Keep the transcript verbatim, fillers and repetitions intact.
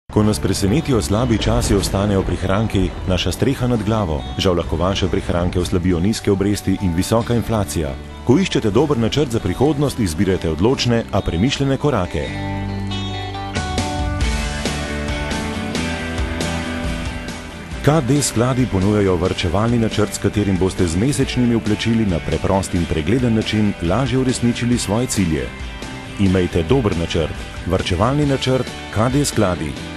Ko nas presenetijo slabi časi, ostanejo prihranki, naša streha nad glavo. Žal lahko vaše prihranke oslabijo nizke obresti in visoka inflacija. Ko iščete dober načrt za prihodnost, izbirajte odločne, a premišljene korake. K D skladi ponujajo varčevalni načrt, s katerim boste z mesečnimi vplačili na preprost in pregleden način lažje uresničili svoje cilje. Imejte dober načrt. Varčevalni načrt K D skladi.